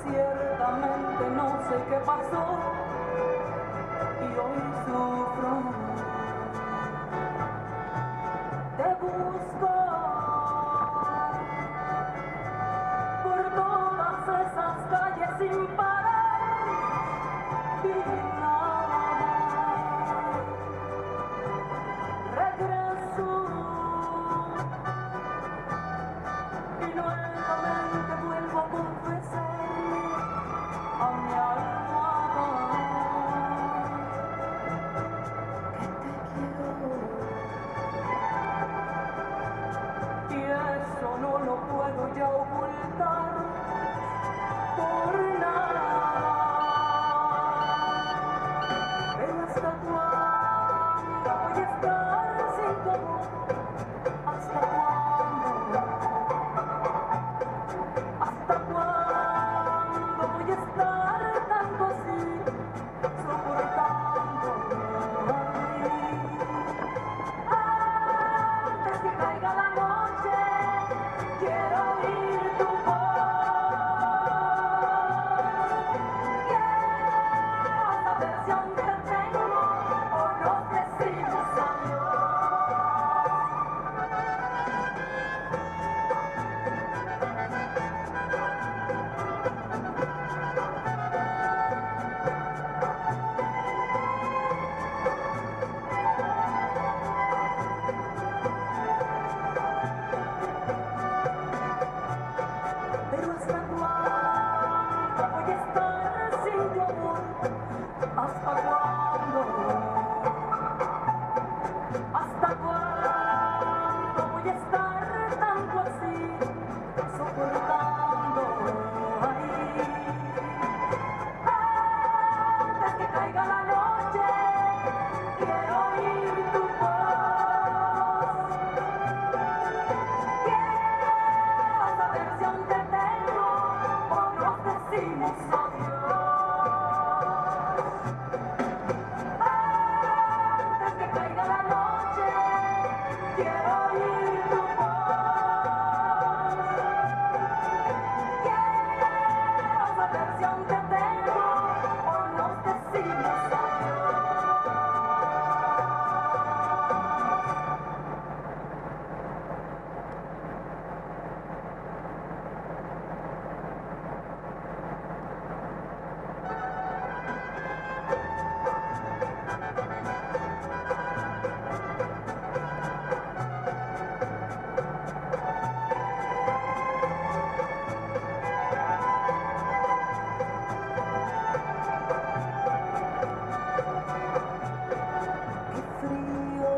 Ciertamente no sé qué pasó y hoy sufro. Te busco por todas esas calles sin parar y nada más. Regreso y nuevamente vuelvo a confesarme a mi almohada que te quiero, y eso no lo puedo ya ocultar por nada. Pero ¿hasta cuándo voy a estar sin tu amor? ¿Hasta cuándo? ¿Hasta cuándo voy a estar tanto así, soportando? Antes que caiga la noche, quiero oír tu voz. Quiero saber si aún te tengo o nos decimos adiós. Pero ¿hasta cuándo voy a estar sin tu amor? ¿Hasta cuándo? ¿Hasta cuándo voy a estar tanto así, soportando? Ay, antes que caiga la noche, quiero oír tu voz. Quiero saber si aún te tengo o nos decimos adiós. Antes que caiga la noche, quiero oír tu voz. Quiero saber si aún te tengo o nos decimos adiós. Qué frío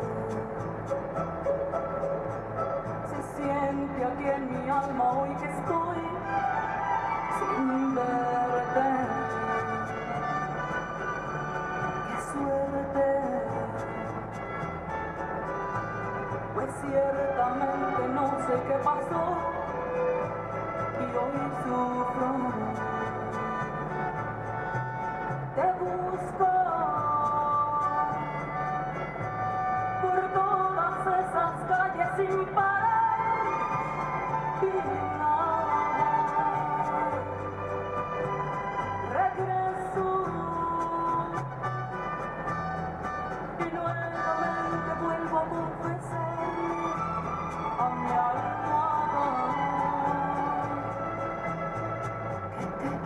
se siente aquí en mi alma hoy que estoy sin verte. Qué suerte, pues ciertamente no sé qué pasó y hoy sufro. Te busco por todas esas calles sin parar y nada más. Regreso y nuevamente vuelvo a confesarme a mi almohada que te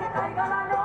que caiga la noche.